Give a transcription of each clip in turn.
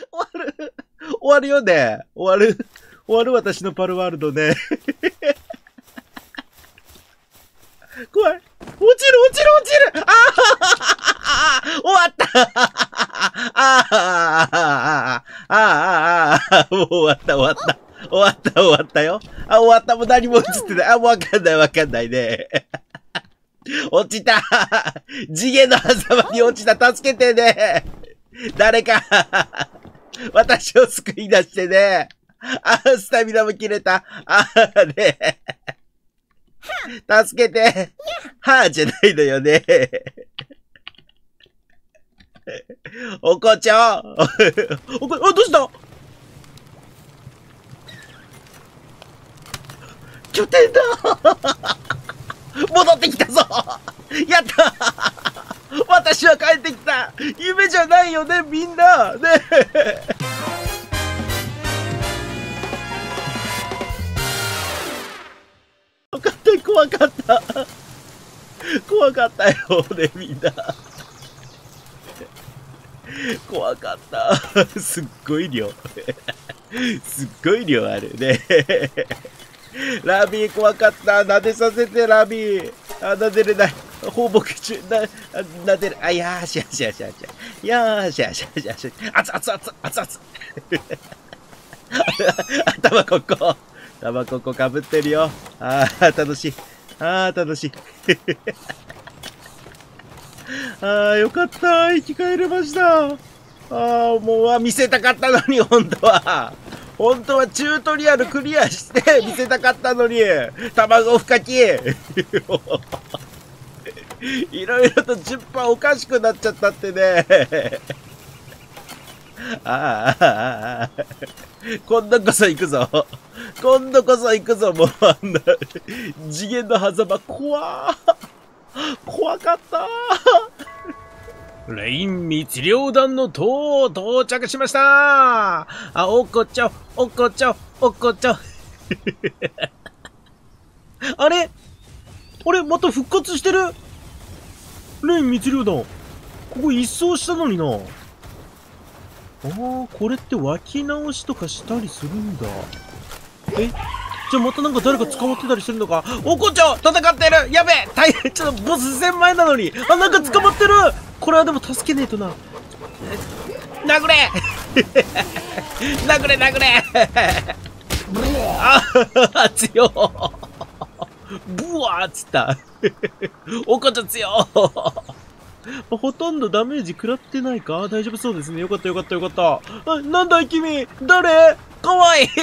終わる。終わるよね。終わる私のパルワールドね。怖い。落ちる終わったもう終わったよ。終わった。もう何も映ってない。もうわかんないね。落ちた次元の狭間に落ちた。助けてね。誰か私を救い出してね。スタミナも切れた。ね。助けて。じゃないのよね。おこちゃん。どうした拠点だ戻ってきたぞやった私は帰ってきた夢じゃないよね、みんなね怖かったよね、みんな。怖かった。すっごい量あるね。ラビー怖かった。撫でさせて、ラビー。撫でれない。放牧中、撫でる。よし。熱々。タバコかぶってるよ。楽しい。よかった。生き返れました。もう見せたかったのに、本当はチュートリアルクリアして見せたかったのに、卵ふかきいろいろと順番おかしくなっちゃったってね。今度こそ行くぞ、もう次元の狭間、怖かった。レイン密漁団の塔到着しました。おっこちょ。あれまた復活してる。レイン密漁団。ここ一掃したのにな。これって湧き直しとかしたりするんだ。じゃあまたなんか誰か捕まってたりしてるのか。おっこちょ戦ってる。やべえ、大変。ちょっとボス戦前なのに。なんか捕まってる。これはでも助けねえとな。殴れ強っ。ブワーっつった。おっこちょ強っ。ほとんどダメージ食らってないか。大丈夫そうですね。よかった。なんだい君。誰。かわいい。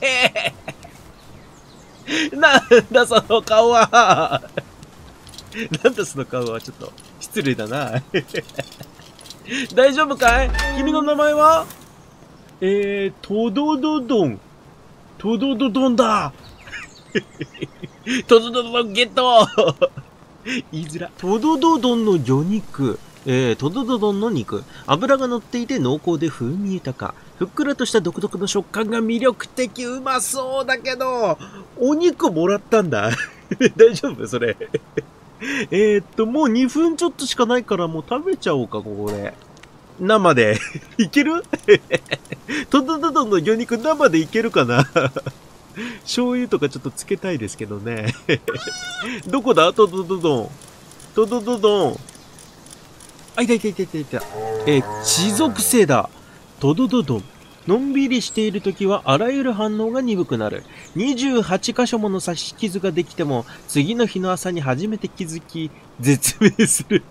なんだその顔は。ちょっと失礼だな。大丈夫かい。君の名前はトドドドンだ。トドドドンゲット。言いづら。トドドドンの魚肉。トドドドンの肉。脂が乗っていて濃厚で風味豊か。ふっくらとした独特の食感が魅力的。うまそうだけど、お肉もらったんだ。大丈夫それ。もう2分ちょっとしかないからもう食べちゃおうか、ここで。生で。いけるトドドドンの魚肉生でいけるかな。醤油とかちょっとつけたいですけどね。どこだトドドドン。いた。地属性だ。トドドドン。のんびりしているときはあらゆる反応が鈍くなる。28箇所もの刺し傷ができても、次の日の朝に初めて気づき、絶命する。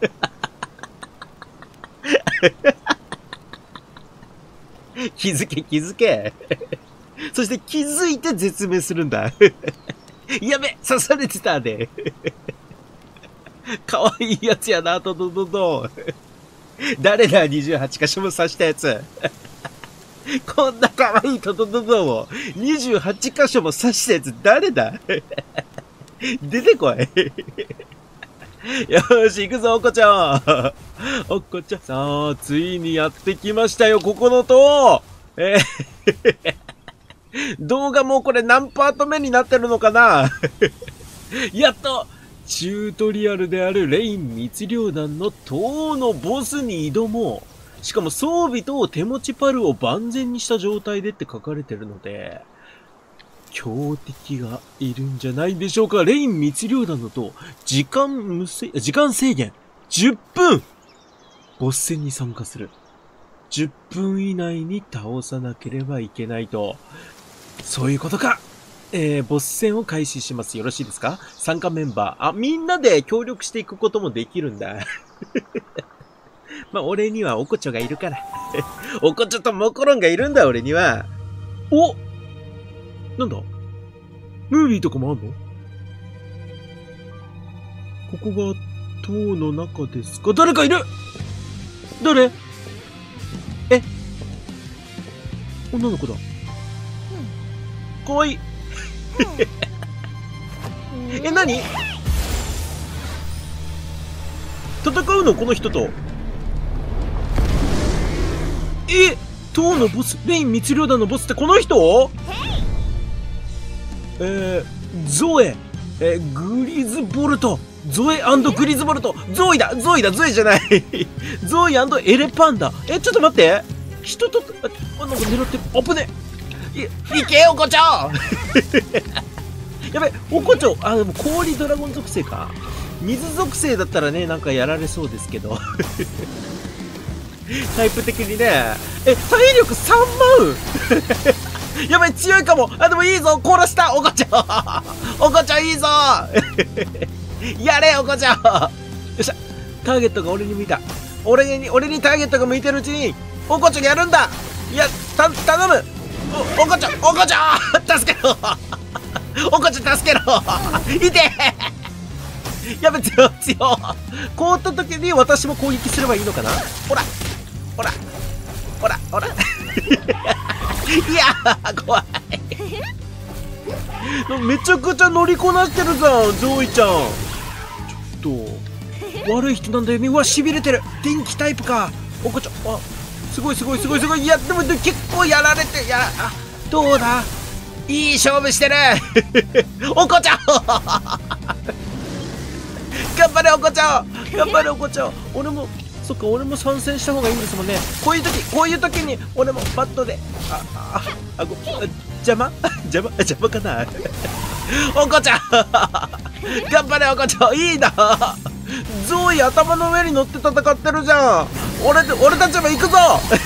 気づけ。そして気づいて絶命するんだ。やべ、刺されてたね。かわいいやつやな、トドドドン。誰だ、28箇所も刺したやつ。こんなかわいいトドドドンを28箇所も刺したやつ誰だ。出てこい。よーし、行くぞ、おっこちゃん。さあ、ついにやってきましたよ、ここの塔。動画もこれ何パート目になってるのかな。やっとチュートリアルであるレイン密漁団の塔のボスに挑もう。 しかも装備と手持ちパルを万全にした状態でって書かれてるので、強敵がいるんじゃないでしょうか。レイン密漁なのと、時間制限10分ボス戦に参加する。10分以内に倒さなければいけないと。そういうことか。ボス戦を開始します。よろしいですか？参加メンバー。みんなで協力していくこともできるんだ。まあ、俺にはおこちょがいるから。おこちょとモコロンがいるんだ、俺には。お！なんだ？ムービーとかもあんの？ここが塔の中ですか？誰かいる！誰？女の子だ。かわいい。何？戦うのこの人と。塔のボス、レイン密漁団のボスってこの人？ゾエ、グリズボルト、ゾエ&グリズボルト、ゾイじゃない。ゾイ&エレパンダ。ちょっと待って。人と、なんか狙ってる。危ねえ。いけ、おこちょやべ、おこちょ、でも氷ドラゴン属性か。水属性だったらね、なんかやられそうですけど。タイプ的にね。体力3万やばい、強いかも。でもいいぞ、殺したおこちょおこちょいいぞやれ、おこちょよっしゃ、ターゲットが俺に向いた。俺にターゲットが向いてるうちに、おこちょやるんだ。いや、頼むおこちょ助けろおこちょ助けろいてやべ、強凍った時に私も攻撃すればいいのかな。ほらいやー、怖いめちゃくちゃ乗りこなしてるじゃん、ゾイちゃん。ちょっと悪い人なんだよね。うわ、痺れてる。電気タイプか。おこちょ、すごい。いや、でも結構やられて、どうだ、いい勝負してるおこちょ頑張れおこちょ。俺も参戦した方がいいんですもんね。こういう時に俺もバットで邪魔かなおこちゃん頑張れおこちゃん、いいな。ゾイ頭の上に乗って戦ってるじゃん。俺たちも行くぞ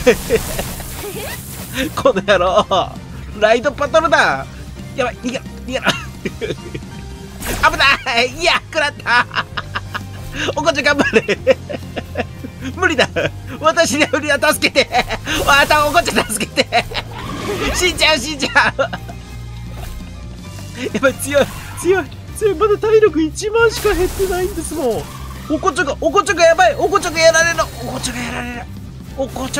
この野郎、ライドパトルだ。やばい、逃げろ危ない。いや、食らったおこちゃん頑張れ無理だ、私には無理だ。助けておこちゃん助けて死んじゃうやばい、強い。まだ体力1万しか減ってないんですもん。おこちょがやばい。おこちょがやられる。おこ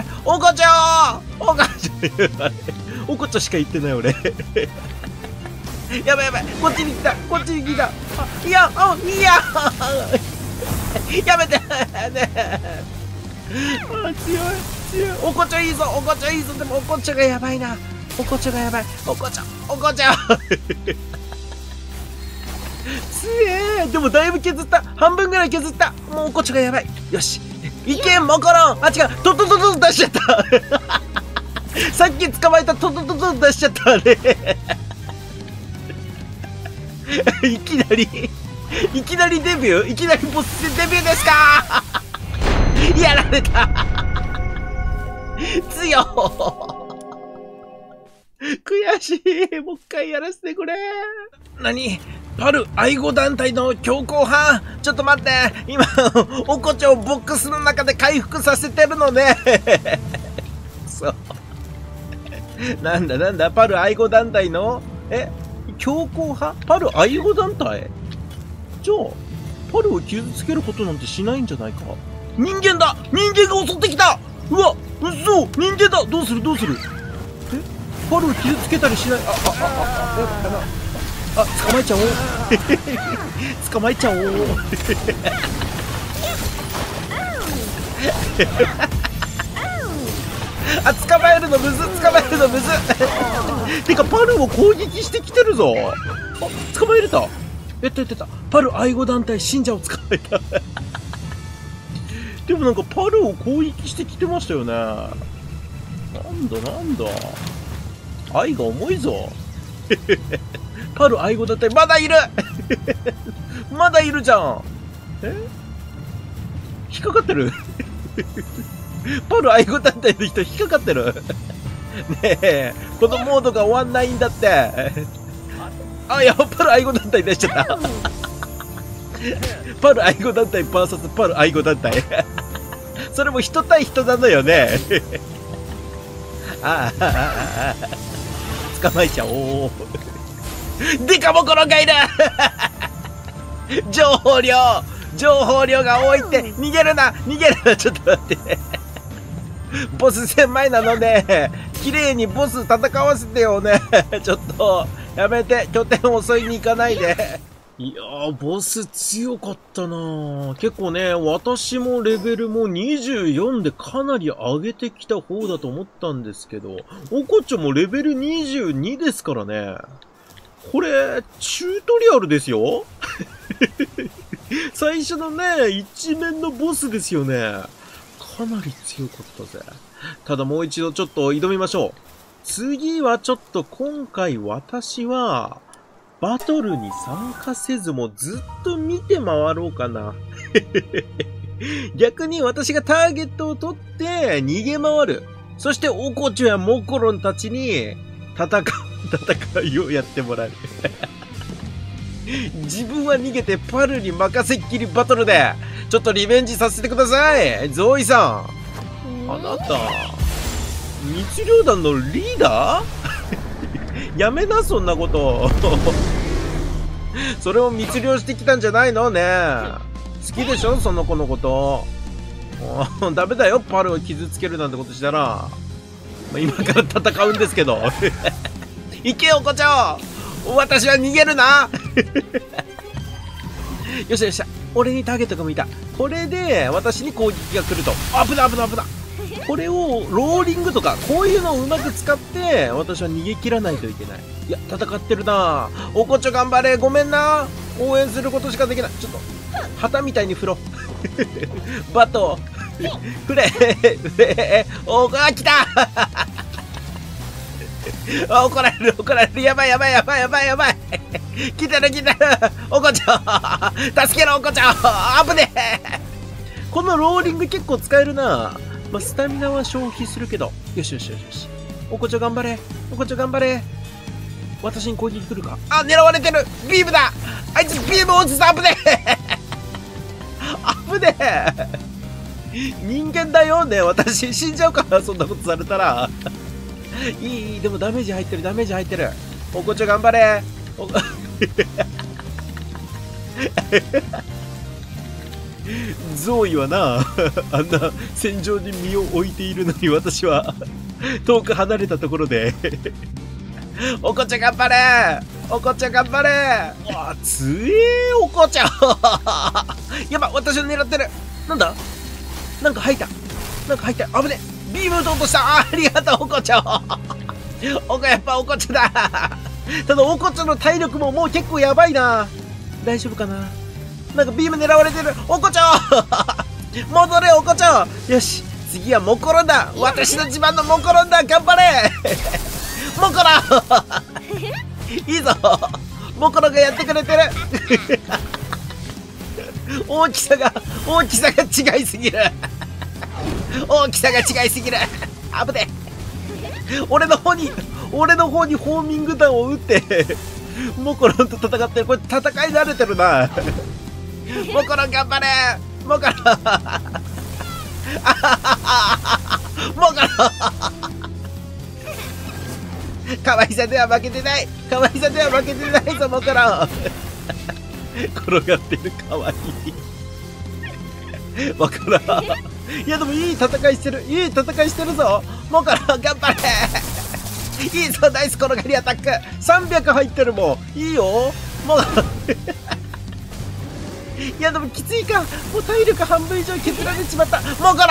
ちょしか言ってない俺やばい、こっちに来た。いややめて強い。おこちょいいぞ。でもおこちょがやばいな。おこちょ強え。でもだいぶ削った。半分ぐらい削った。もうおこちょがやばい。よし、いけん、もころん。違う、トト出しちゃったさっき捕まえたトト出しちゃったねいきなりデビュー、いきなりボスデビューですかやられた強悔しい。もう一回やらせてくれ。何、パル愛護団体の強行犯。ちょっと待って、今おこちょをボックスの中で回復させてるのねそうなんだパル愛護団体の強行派？パル愛護団体？じゃあパルを傷つけることなんてしないんじゃないか。人間が襲ってきた。うわ、嘘、人間だ。どうするパルを傷つけたりしない。捕まえちゃおう捕まえちゃおう捕まえるのむずてかパルを攻撃してきてるぞ。捕まえれた。やった。パル愛護団体信者を捕まえたでもなんかパルを攻撃してきてましたよね。なんだ。愛が重いぞ。パル愛護団体、まだいるまだいるじゃん。引っかかってるパル愛護団体の人引っかかってるねえ、このモードが終わんないんだって。あ、いや、パル愛護団体出しちゃった。パル愛護団体 VS パル愛護団体それも人対人なのよね捕まえちゃおうデカモコロがいる情報量が多いって。逃げるなちょっと待ってボス戦前なので綺麗にボス戦わせてよねちょっとやめて、拠点襲いに行かないで。いやー、ボス強かったなー。結構ね、私もレベルも24でかなり上げてきた方だと思ったんですけど、おこちょもレベル22ですからね。これ、チュートリアルですよ最初のね、一面のボスですよね。かなり強かったぜ。ただもう一度ちょっと挑みましょう。次はちょっと今回私は、バトルに参加せずもずっと見て回ろうかな。逆に私がターゲットを取って逃げ回る。そしてオコチョやモコロンたちに戦いをやってもらう。自分は逃げてパルに任せっきりバトルで、ちょっとリベンジさせてください。ゾーイさん。あなた、密漁団のリーダーやめな、そんなこと。それを密漁してきたんじゃないのね。好きでしょその子のこと。ダメだよ、パルを傷つけるなんてことしたら。今から戦うんですけど。行けよ、こちょ私は逃げるなよっしゃよっしゃ。俺にターゲットが向いた。これで私に攻撃が来ると。危ない。これをローリングとかこういうのをうまく使って私は逃げ切らないといけない。いや、戦ってるな。おこちょ頑張れ。ごめんな。応援することしかできない。ちょっと旗みたいに振ろうバト振れおー、来た怒られる。やばい来てるおこちょ助けろおこちょ危ねえこのローリング結構使えるな。まあ、スタミナは消費するけど。よし。おこちょ頑張れ。私に攻撃来るか。あ、狙われてる。ビームだ。あいつビーム落ちた。危ねえ人間だよね。私死んじゃうから、そんなことされたらいい、でもダメージ入ってる。おこちょ頑張れ。ゾーイはな、あんな戦場に身を置いているのに私は遠く離れたところでおこちょ頑張れ。わあ、強えおこちょやば、私を狙ってる。なんだ、なんか入った。危ね。ビーム打とうとした。ありがとうおこちょやっぱおこちょだただおこちょの体力ももう結構やばいな。大丈夫かな。なんかビーム狙われてる。おこちょ戻れおこちょ。よし、次はモコロンだ。私の自慢のモコロンだ。頑張れモコロンいいぞ、モコロンがやってくれてる大きさが違いすぎる危ね。俺の方にホーミング弾を撃ってモコロンと戦ってる。これ戦い慣れてるなモコロン頑張れ。モコロン可愛さでは負けてないぞモコロン転がってる。可愛いモコロン。いやでもいい戦いしてるぞモコロン頑張れ。いいぞ、ナイス転がりアタック。300入ってるもん。いいよもういやでもきついか。もう体力半分以上削られちまったモコロン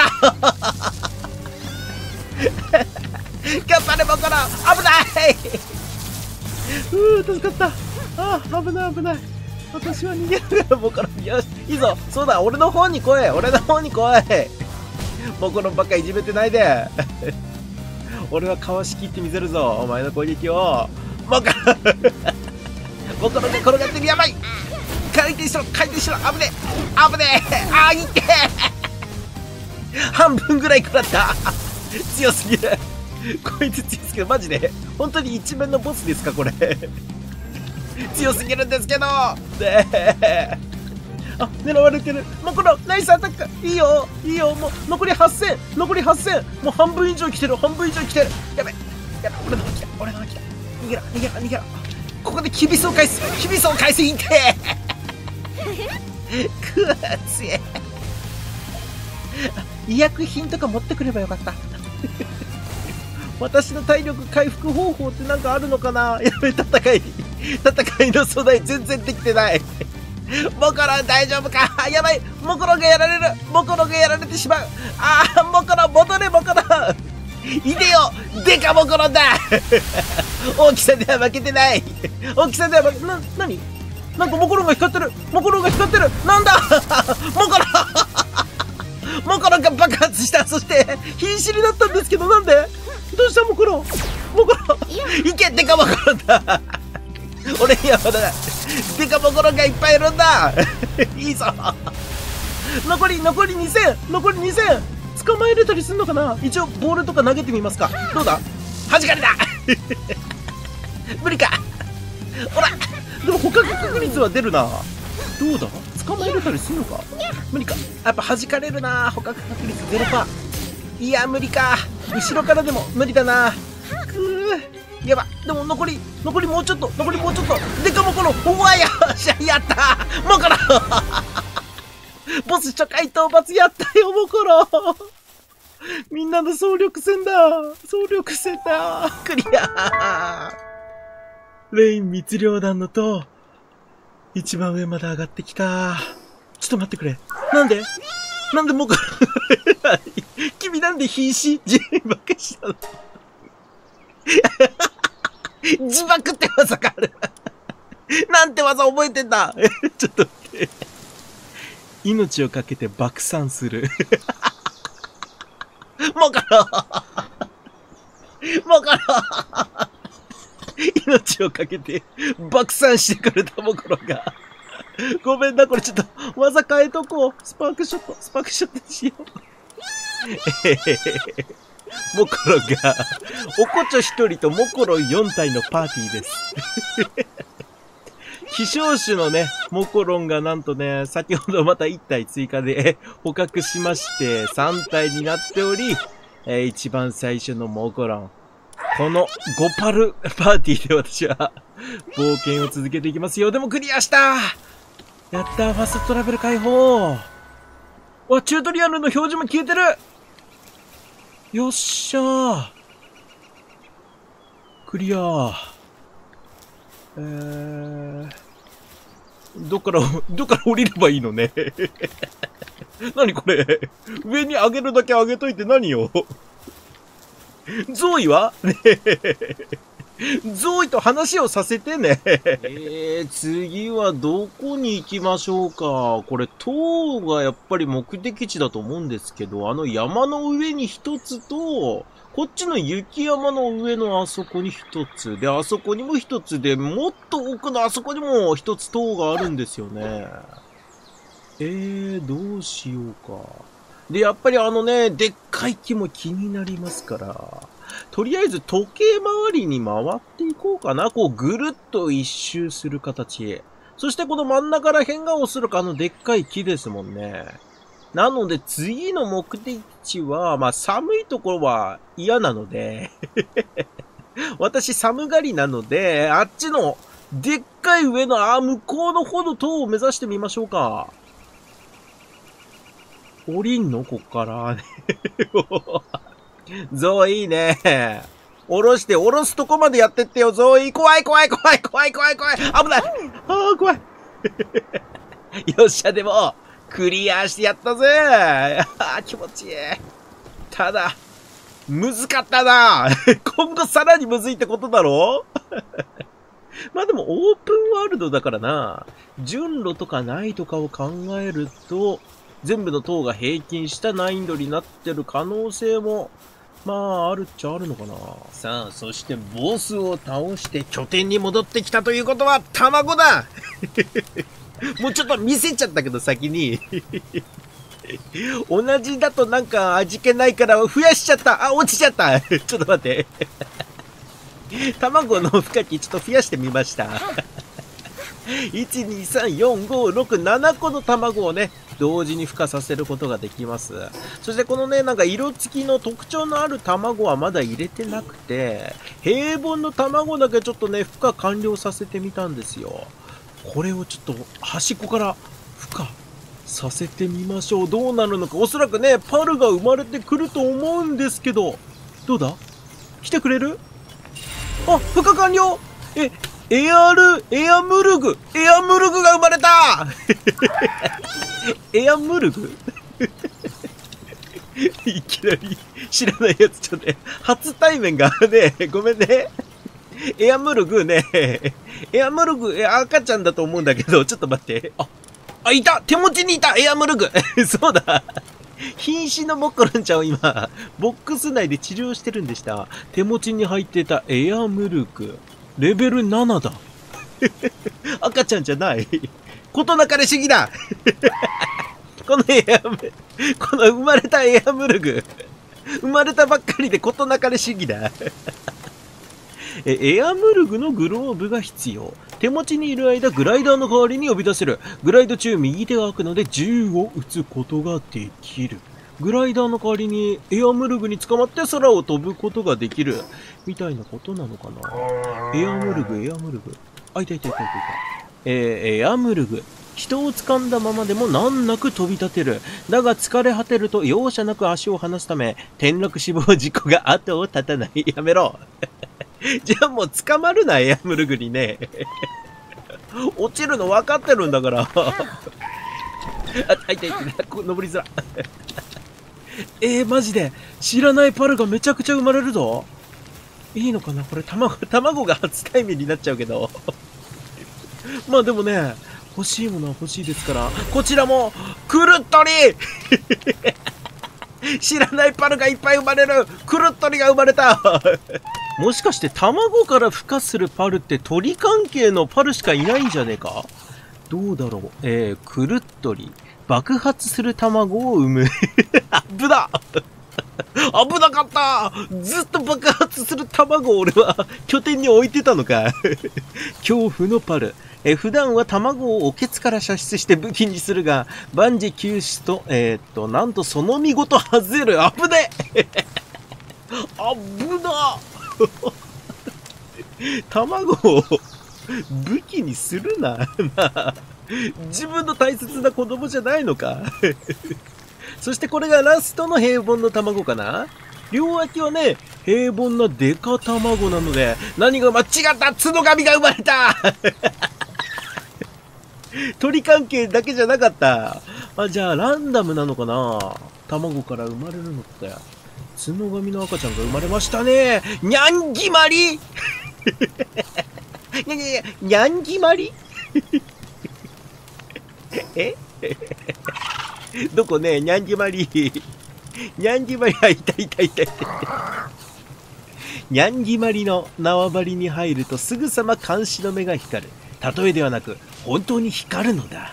頑張れモコロン。危ない助かった。危ない私は逃げる。モコロン、よし、いいぞ。そうだ、俺の方に来い。俺の方に来い。モコロンばっかいじめてないで。俺はかわしきってみせるぞ。お前の攻撃を。モコロンモコロンが転がってる。やばい。回転しろ、回転しろ。危ねえ。危ねえ。あー、いってえ。半分ぐらい食らった。強すぎる。こいつ強すぎる。マジで本当に一面のボスですかこれ。強すぎるんですけど。で、あ、狙われてる。もうこのナイスアタック。いいよいいよ。もう残り8000、残り8000。もう半分以上来てる。半分以上来てる。やべやべ、俺の来た、俺の来た。逃げろ逃げろ逃げろ。ここでキビスを返す。キビスを返す。いってくわつえ。医薬品とか持ってくればよかった。私の体力回復方法ってなんかあるのかな。やべ、戦いの備え全然できてない。モコロン大丈夫か。やばい、モコロンがやられる。モコロンがやられてしまう。ああ、モコロン戻れ。モコロンいでよ。デカモコロンだ。大きさでは負けてない。大きさでは負け、何なんかモコロンが光ってる。モコロンが光ってる。なんだモコロンモコロンが爆発した。そして瀕死になったんですけど、なんでどうしたモコロン。モコロンいけ。デカモコロンだ。俺にはまだデカモコロンがいっぱいいるんだ。いいぞ。残り2000。残り2000。捕まえれたりすんのかな。一応ボールとか投げてみますか。どうだ。弾かれた。無理か。ほら、でも捕獲確率は出るな。どうだ。捕まえれたりすんのか。無理か。やっぱ弾かれるな。捕獲確率 0%。いや無理か。後ろからでも無理だな。やば。でも残りもうちょっと。残りもうちょっと。デカモコロン。おわ、よっしゃ、やったー。モコロンボス初回討伐やったよ、モコロン。みんなの総力戦だ。総力戦だ。クリア。レイン密漁団の塔、一番上まで上がってきた。ちょっと待ってくれ。なんでモコロン君なんで瀕死自爆したの。自爆って技がある。なんて技覚えてんだ。ちょっと待って。命をかけて爆散する。モコロンモコロン命をかけて爆散してくれたモコロンが。ごめんな、これちょっと技変えとこう。スパークショットにしよう。モコロンが、おこちょ1人とモコロン4体のパーティーです。希少種のね、モコロンがなんとね、先ほどまた1体追加で捕獲しまして、3体になっており、一番最初のモコロン。この5パルパーティーで私は冒険を続けていきますよ。でもクリアした。やった、ファストトラベル解放。わ、チュートリアルの表示も消えてる。よっしゃー。クリア。どっから降りればいいのね。何これ。上に上げるだけ上げといて何よ。ゾーイはねえ。ゾーイと話をさせてね。次はどこに行きましょうか。これ、塔がやっぱり目的地だと思うんですけど、あの山の上に一つと、こっちの雪山の上のあそこに一つ。で、あそこにも一つで、もっと奥のあそこにも一つ塔があるんですよね。どうしようか。で、やっぱりでっかい木も気になりますから、とりあえず時計回りに回っていこうかな。こうぐるっと一周する形。そしてこの真ん中ら辺がおそらくでっかい木ですもんね。なので次の目的地は、まあ寒いところは嫌なので、私寒がりなので、あっちのでっかい上の向こうの方の塔を目指してみましょうか。降りんのこっからね。ゾーいいね。下ろすとこまでやってってよ、ゾーイ。怖い。危ない。怖い。よっしゃ、でも、クリアしてやったぜ。気持ちいい。ただ、むずかったな。今後さらにむずいってことだろ。 まあでもオープンワールドだからな、順路とかないとかを考えると、全部の塔が平均した難易度になってる可能性も、まあ、あるっちゃあるのかな。さあ、そしてボスを倒して拠点に戻ってきたということは、卵だもうちょっと見せちゃったけど、先に。同じだとなんか味気ないから増やしちゃった。あ、落ちちゃった。ちょっと待って。卵の深きちょっと増やしてみました。1、2、3、4、5、6、7個の卵をね、同時に孵化させることができます。そしてこのね、なんか色付きの特徴のある卵はまだ入れてなくて、平凡の卵だけちょっとね、孵化完了させてみたんですよ。これをちょっと端っこから孵化させてみましょう。どうなるのか。おそらくね、パルが生まれてくると思うんですけど、どうだ？来てくれる？あ、孵化完了！エアムルグが生まれたエアムルグいきなり知らないやつちょっとね、初対面がね、ごめんね。エアムルグね、エアムルグ、赤ちゃんだと思うんだけど、ちょっと待って。いた！手持ちにいた！エアムルグそうだ！瀕死のモッコロンちゃんを今、ボックス内で治療してるんでした。手持ちに入ってたエアムルグ。レベル7だ。赤ちゃんじゃない。ことなかれ主義だこの生まれたエアムルグ。生まれたばっかりでことなかれ主義だ。エアムルグのグローブが必要。手持ちにいる間、グライダーの代わりに呼び出せる。グライド中、右手が開くので銃を撃つことができる。グライダーの代わりにエアムルグに捕まって空を飛ぶことができる。みたいなことなのかな。エアムルグ。いた。エアムルグ。人を掴んだままでも難なく飛び立てる。だが疲れ果てると容赦なく足を離すため、転落死亡事故が後を絶たない。やめろ。じゃあもう捕まるな、エアムルグにね。落ちるの分かってるんだから。いた。登りづら。マジで知らないパルがめちゃくちゃ生まれるぞ。いいのかなこれ卵が初対面になっちゃうけど。まあでもね、欲しいものは欲しいですから、こちらも、クルットリ知らないパルがいっぱい生まれるクルットリが生まれたもしかして卵から孵化するパルって鳥関係のパルしかいないんじゃねえか。どうだろう。クルットリ。爆発する卵を産む。危なかったずっと爆発する卵を俺は拠点に置いてたのか。恐怖のパル。普段は卵をおけつから射出して武器にするが、万事休止と、なんとその見事外れる。危ね危な卵を武器にするな。自分の大切な子供じゃないのか。そしてこれがラストの平凡の卵かな。両脇はね、平凡なデカ卵なので、何が間違った角神が生まれた鳥関係だけじゃなかった。じゃあランダムなのかな。卵から生まれるのって。角神の赤ちゃんが生まれましたね。にゃんぎまりにゃんぎまりどこね、にゃんぎまり。にゃんぎまり、いた。にゃんぎまりの縄張りに入るとすぐさま監視の目が光る。例えではなく、本当に光るのだ。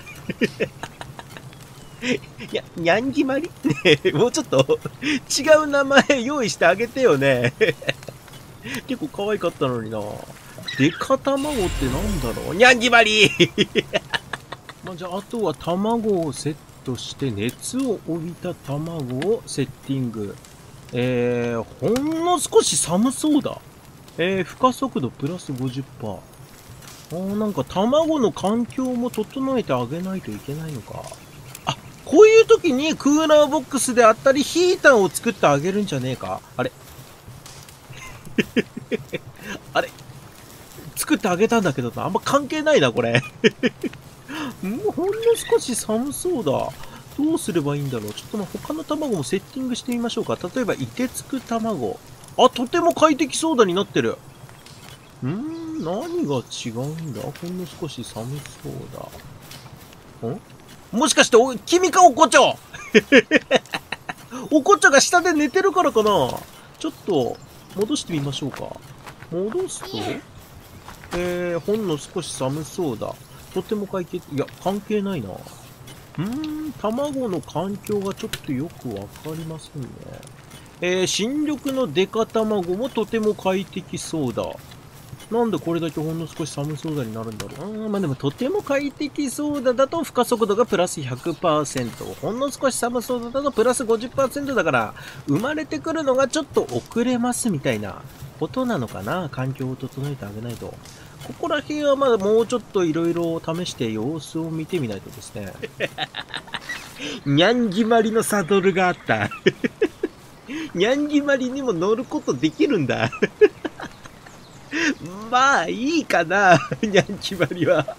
にゃんぎまりね、もうちょっと違う名前用意してあげてよね。結構可愛かったのにな。デカ卵ってなんだろう。にゃんぎまりじゃあ、あとは卵をセットして熱を帯びた卵をセッティング。ほんの少し寒そうだ。孵化速度プラス 50%。なんか卵の環境も整えてあげないといけないのか。こういう時にクーラーボックスであったりヒーターを作ってあげるんじゃねえか。あれ作ってあげたんだけどな。あんま関係ないな、これ。ほんの少し寒そうだ。どうすればいいんだろう。ちょっと他の卵もセッティングしてみましょうか。例えば、凍てつく卵。とても快適そうだになってる。 何が違うんだ？ほんの少し寒そうだ。もしかして、君か、おこちょおこちょが下で寝てるからかな？ちょっと、戻してみましょうか。戻すと、ほんの少し寒そうだ。とても快適。いや、関係ないな。卵の環境がちょっとよくわかりませんね。新緑のデカ卵もとても快適そうだ。なんでこれだけほんの少し寒そうだになるんだろう。まあでもとても快適そうだだと負荷速度がプラス 100%。ほんの少し寒そうだだとプラス 50% だから、生まれてくるのがちょっと遅れますみたいなことなのかな。環境を整えてあげないと。ここら辺はまだもうちょっといろいろ試して様子を見てみないとですね。にゃんぎまりのサドルがあった。にゃんぎまりにも乗ることできるんだ。まあいいかな、にゃんぎまりは。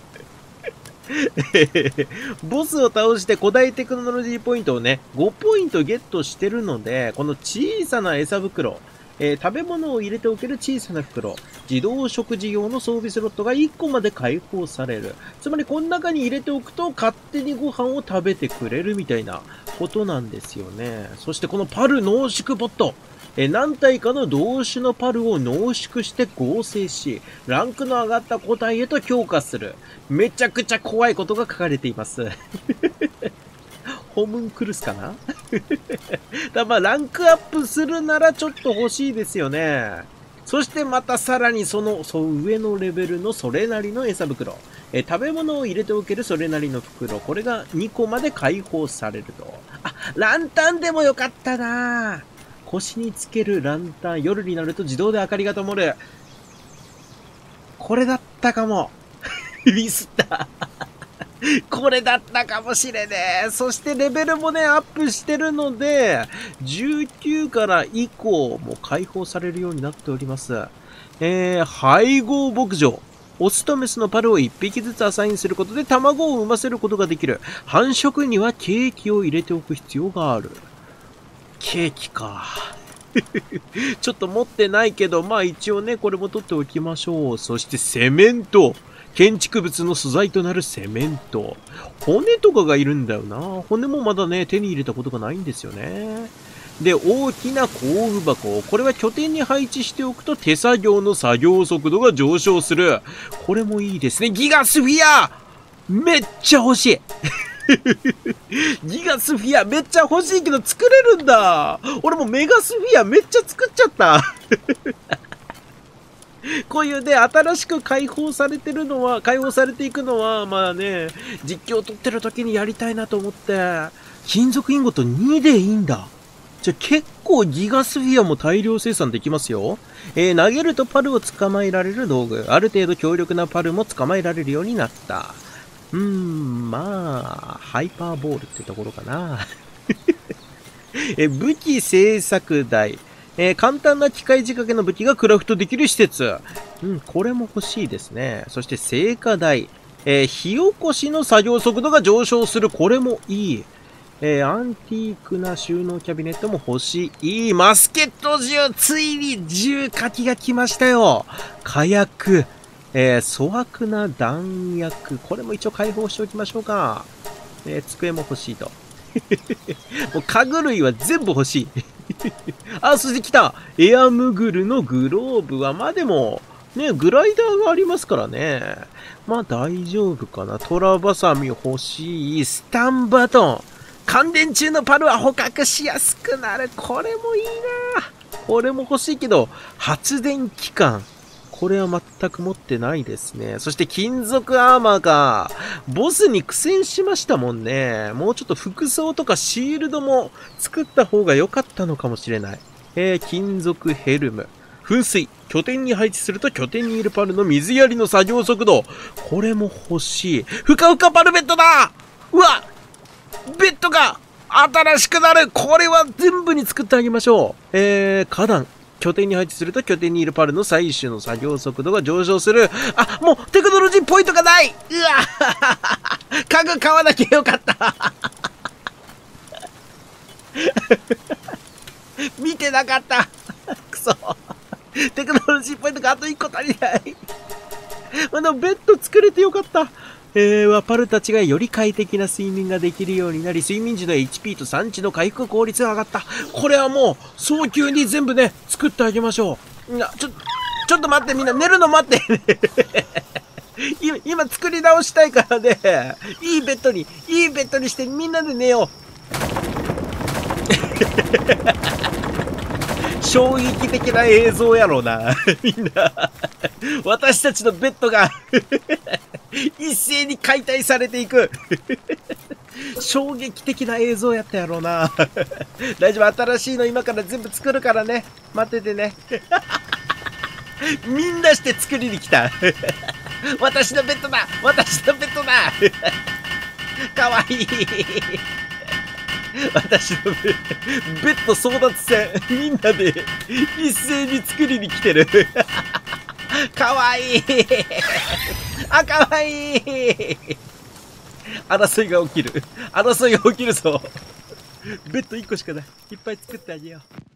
ボスを倒して古代テクノロジーポイントをね、5ポイントゲットしてるので、この小さな餌袋、食べ物を入れておける小さな袋、自動食事用の装備スロットが1個まで開放される。つまりこの中に入れておくと勝手にご飯を食べてくれるみたいなことなんですよね。そしてこのパル濃縮ボット。何体かの同種のパルを濃縮して合成し、ランクの上がった個体へと強化する。めちゃくちゃ怖いことが書かれています。ホムンクルスかなだまあ、ランクアップするならちょっと欲しいですよね。そしてまたさらにその上のレベルのそれなりの餌袋。食べ物を入れておけるそれなりの袋。これが2個まで開放されると。あ、ランタンでもよかったな。腰につけるランタン。夜になると自動で明かりが灯る。これだったかも。ミスった。これだったかもしれねえ。そしてレベルもね、アップしてるので、19から以降も解放されるようになっております。配合牧場。オスとメスのパルを1匹ずつアサインすることで卵を産ませることができる。繁殖にはケーキを入れておく必要がある。ケーキか。ちょっと持ってないけど、まあ一応ね、これも取っておきましょう。そしてセメント。建築物の素材となるセメント。骨とかがいるんだよな。骨もまだね、手に入れたことがないんですよね。で、大きな工具箱。これは拠点に配置しておくと手作業の作業速度が上昇する。これもいいですね。ギガスフィアめっちゃ欲しいギガスフィアめっちゃ欲しいけど作れるんだ。俺もメガスフィアめっちゃ作っちゃったこういうね、新しく解放されていくのは、まあね、実況を撮ってる時にやりたいなと思って、金属インゴット2でいいんだ。じゃあ結構ギガスフィアも大量生産できますよ。投げるとパルを捕まえられる道具。ある程度強力なパルも捕まえられるようになった。まあ、ハイパーボールってところかな。武器製作台。簡単な機械仕掛けの武器がクラフトできる施設。これも欲しいですね。そして聖火台。火起こしの作業速度が上昇する。これもいい。アンティークな収納キャビネットも欲しい。マスケット銃。ついに銃火器が来ましたよ。火薬。粗悪な弾薬。これも一応開放しておきましょうか。机も欲しいと。もう家具類は全部欲しい。あ、そして来たエアムグルのグローブは、まあでも、ね、グライダーがありますからね。まあ大丈夫かな。トラバサミ欲しい。スタンバトン。感電中のパルは捕獲しやすくなる。これもいいな。これも欲しいけど、発電機関。これは全く持ってないですね。そして金属アーマーか。ボスに苦戦しましたもんね。もうちょっと服装とかシールドも作った方が良かったのかもしれない。金属ヘルム。噴水。拠点に配置すると拠点にいるパルの水やりの作業速度。これも欲しい。ふかふかパルベッドだ。うわ、ベッドが新しくなる。これは全部に作ってあげましょう。花壇。拠点に配置すると拠点にいるパルの採取の作業速度が上昇する。あ、もうテクノロジーポイントがない。うわ家具買わなきゃよかった見てなかったくそテクノロジーポイントがあと1個足りない。でもベッド作れてよかった。ワパルたちがより快適な睡眠ができるようになり、睡眠時の HP と産地の回復効率が上がった。これはもう、早急に全部ね、作ってあげましょう。ちょっと待って、みんな寝るの待って。今作り直したいからね、いいベッドにしてみんなで寝よう。衝撃的な映像やろうな。みんな、私たちのベッドが一斉に解体されていく。衝撃的な映像やったやろうな。大丈夫、新しいの今から全部作るからね。待っててね。みんなして作りに来た。私のベッドだ、私のベッドだ。かわいい。私のベッド争奪戦、みんなで一斉に作りに来てる。かわいい。あ、かわいい。争いが起きる。争いが起きるぞ。ベッド1個しかない。いっぱい作ってあげよう。